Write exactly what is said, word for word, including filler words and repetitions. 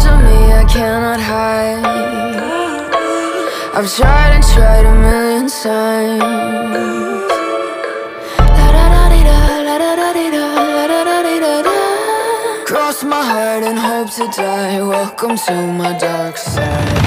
of me I cannot hide. I've tried and tried a million times. La-da-da-dee-da, la-da-da-dee-da, la-da-da-dee-da-da. Cross my heart and hope to die. Welcome to my dark side.